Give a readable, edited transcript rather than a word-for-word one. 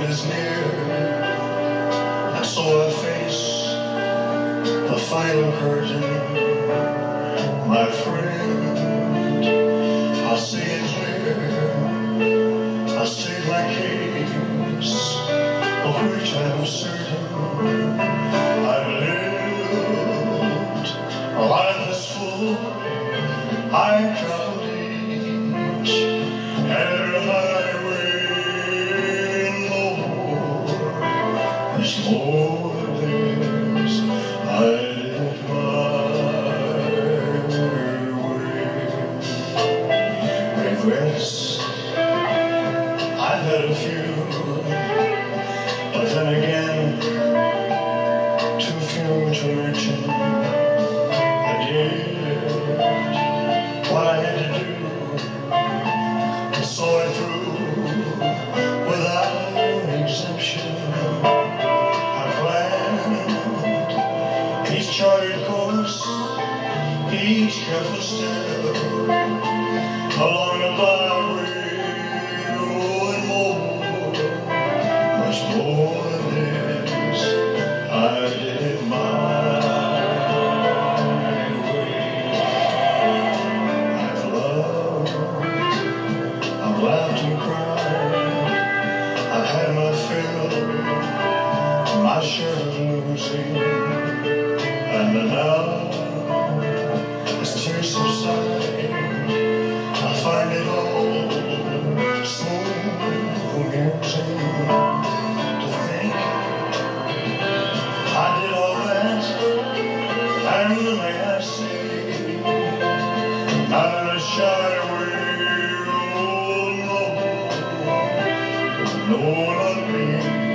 is near, and so I face the final curtain. My friend, I'll say it clear, I'll state my case, of which I'm certain. I've lived a life that's full, I traveled each and every highway and more. There's more days I did my way. Regrets, I've had a few, but then again, too few to mention. I did what I had to do, and saw it through without exemption. I planned each charted course, each careful step along the byway, and more, much more than this, I did it my laughed and cried, I've had my fill, my share of losing, and now, as tears subside, I find it all so amusing to think I did all that, and may I say, not in a shy way. No, not me.